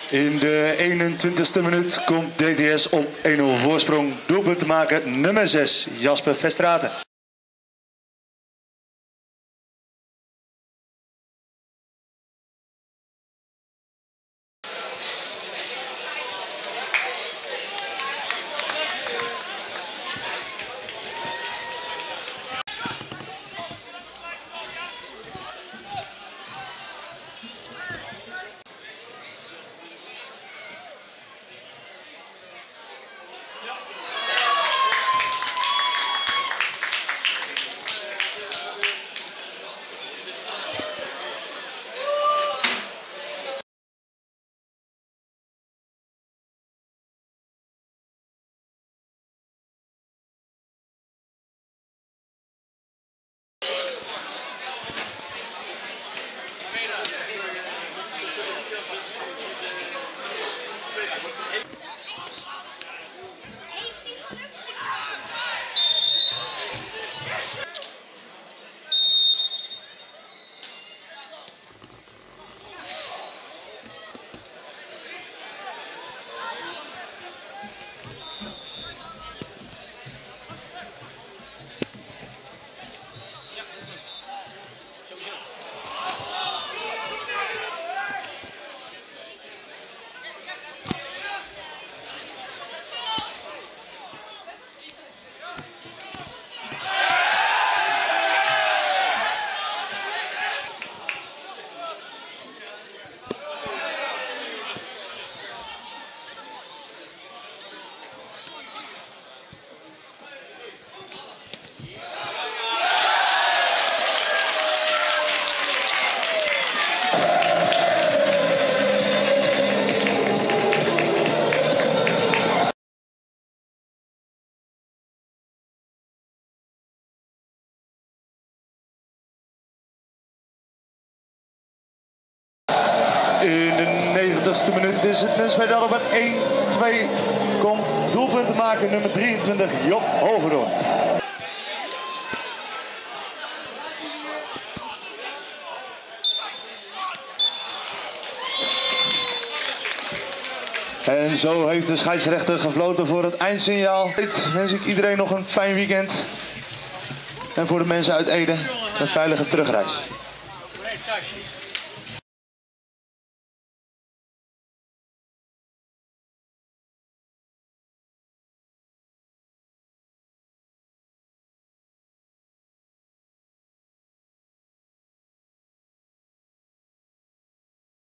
In de 21ste minuut komt DTS op 1-0 voorsprong. Doelpunt te maken nummer 6, Jasper Verstraeten. In de 90ste minuut is het spel op het 1-2 komt doelpunt te maken nummer 23, Job Hogedoorn. En zo heeft de scheidsrechter gefloten voor het eindsignaal. Dit wens ik iedereen nog een fijn weekend. En voor de mensen uit Ede een veilige terugreis.